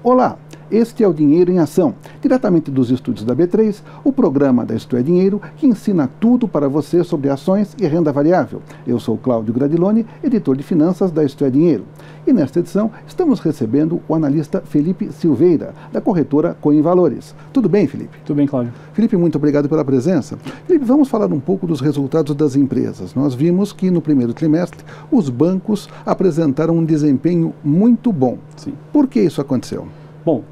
Olá, este é o Dinheiro em Ação, diretamente dos estúdios da B3, o programa da Isto é Dinheiro, que ensina tudo para você sobre ações e renda variável. Eu sou Cláudio Gradiloni, editor de finanças da Isto é Dinheiro. E nesta edição estamos recebendo o analista Felipe Silveira, da corretora Coinvalores. Tudo bem, Felipe? Tudo bem, Cláudio. Felipe, muito obrigado pela presença. Felipe, vamos falar um pouco dos resultados das empresas. Nós vimos que no primeiro trimestre os bancos apresentaram um desempenho muito bom. Sim. Por que isso aconteceu? Bom,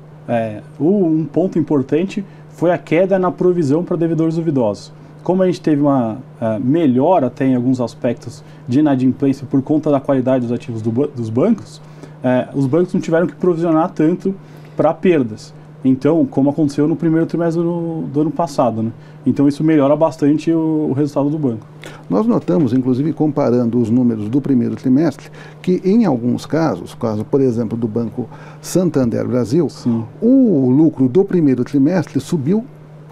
um ponto importante foi a queda na provisão para devedores duvidosos. Como a gente teve uma melhora até em alguns aspectos de inadimplência por conta da qualidade dos ativos dos bancos, os bancos não tiveram que provisionar tanto para perdas. Então, como aconteceu no primeiro trimestre do ano passado, né? Então isso melhora bastante o resultado do banco. Nós notamos, inclusive comparando os números do primeiro trimestre, que em alguns casos, caso por exemplo do Banco Santander Brasil, Sim. o lucro do primeiro trimestre subiu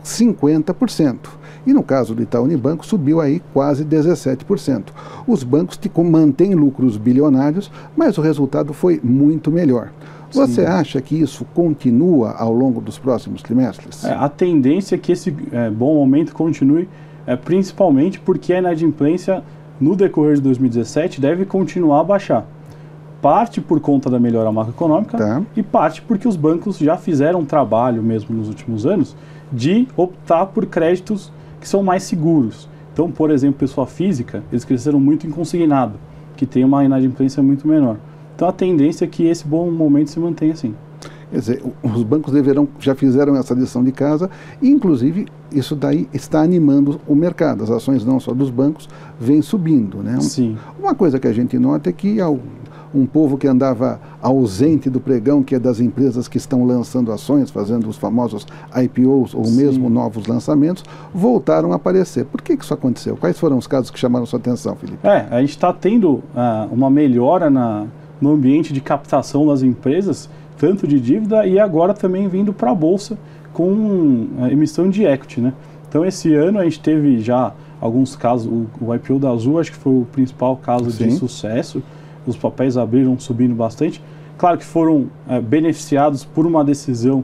50%. E no caso do Itaú Unibanco subiu aí quase 17%. Os bancos mantêm lucros bilionários, mas o resultado foi muito melhor. Você acha que isso continua ao longo dos próximos trimestres? A tendência é que esse bom momento continue, principalmente porque a inadimplência no decorrer de 2017 deve continuar a baixar. Parte por conta da melhora macroeconômica e parte porque os bancos já fizeram um trabalho mesmo nos últimos anos de optar por créditos que são mais seguros. Então, por exemplo, pessoa física, eles cresceram muito em consignado, que tem uma inadimplência muito menor. Então a tendência é que esse bom momento se mantenha assim. Quer dizer, os bancos já fizeram essa lição de casa e, inclusive, isso daí está animando o mercado. As ações não só dos bancos vêm subindo, né? Sim. Uma coisa que a gente nota é que um povo que andava ausente do pregão, que é das empresas que estão lançando ações, fazendo os famosos IPOs ou mesmo novos lançamentos, voltaram a aparecer. Por que isso aconteceu? Quais foram os casos que chamaram sua atenção, Felipe? A gente está tendo uma melhora no ambiente de captação das empresas, tanto de dívida e agora também vindo para a Bolsa com emissão de equity, né? Então esse ano a gente teve já alguns casos, o IPO da Azul acho que foi o principal caso de sucesso, os papéis abriram subindo bastante, claro que foram beneficiados por uma decisão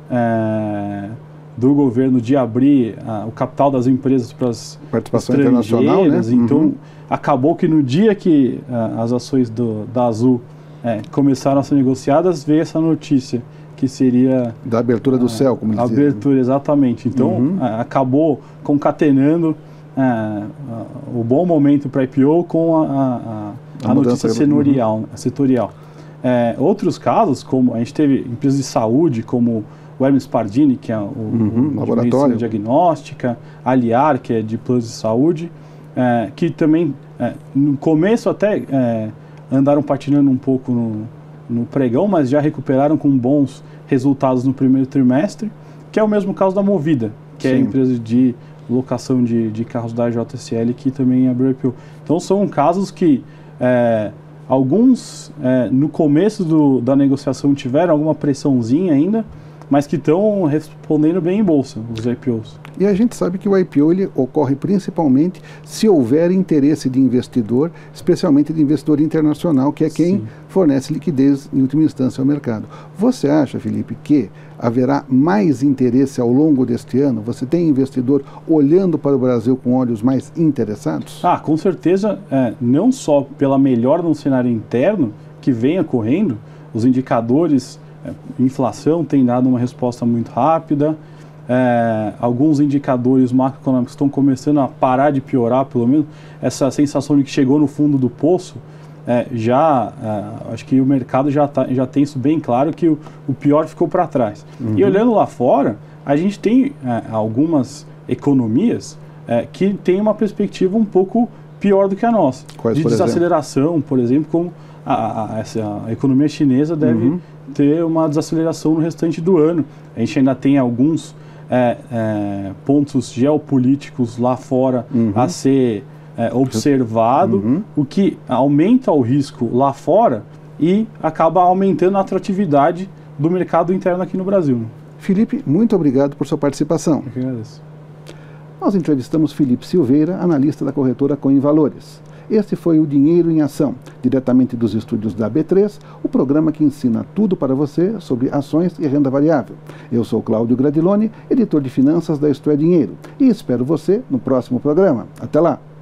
do governo de abrir o capital das empresas para as participação internacional, né? Então acabou que no dia que as ações da Azul começaram a ser negociadas, veio essa notícia que seria da abertura do céu, como eles dizem. Abertura, exatamente. Então acabou concatenando o bom momento para IPO com a notícia setorial. Outros casos, como a gente teve empresas de saúde, como o Hermes Pardini, que é o laboratório de diagnóstica, a Aliar, que é de planos de saúde, que também no começo até andaram patinando um pouco no pregão, mas já recuperaram com bons resultados no primeiro trimestre, que é o mesmo caso da Movida, que é a empresa de locação de carros da JSL, que também abriu IPO. Então são casos que alguns no começo da negociação tiveram alguma pressãozinha ainda, mas que estão respondendo bem em bolsa, os IPOs. E a gente sabe que o IPO ele ocorre principalmente se houver interesse de investidor, especialmente de investidor internacional, que é quem fornece liquidez em última instância ao mercado. Você acha, Felipe, que haverá mais interesse ao longo deste ano? Você tem investidor olhando para o Brasil com olhos mais interessados? Com certeza, não só pela melhora no cenário interno que vem ocorrendo, os indicadores, inflação tem dado uma resposta muito rápida, alguns indicadores macroeconômicos estão começando a parar de piorar, pelo menos essa sensação de que chegou no fundo do poço, acho que o mercado já tem isso bem claro, que o pior ficou para trás. E olhando lá fora, a gente tem algumas economias que têm uma perspectiva um pouco pior do que a nossa. Quais, de desaceleração, por exemplo, como a economia chinesa deve ter uma desaceleração no restante do ano. A gente ainda tem alguns pontos geopolíticos lá fora a ser observado, o que aumenta o risco lá fora e acaba aumentando a atratividade do mercado interno aqui no Brasil. Felipe, muito obrigado por sua participação. Eu que agradeço. Nós entrevistamos Felipe Silveira, analista da corretora Coinvalores. Esse foi o Dinheiro em Ação, diretamente dos estúdios da B3, o programa que ensina tudo para você sobre ações e renda variável. Eu sou Cláudio Gradiloni, editor de finanças da Isto é Dinheiro, e espero você no próximo programa. Até lá!